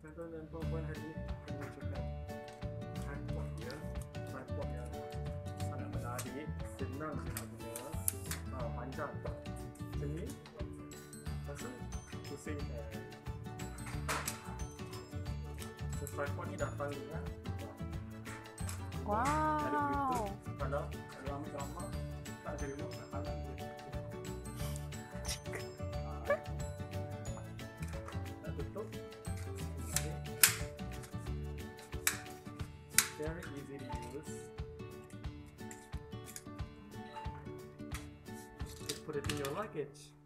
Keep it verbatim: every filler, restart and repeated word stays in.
tuan-tuan dan puan-puan, hari ini akan menunjukkan tripod dia, tripod yang sangat menarik, senang sebenarnya, uh, panjang macam ni, rasa pusing kan. So tripod ni datang dengan Wow. ada Bluetooth, kalau kalau ambil gambar tak ada remote, tak halang je. Tak tutup. Okay. Very easy to use. Just put it in your luggage.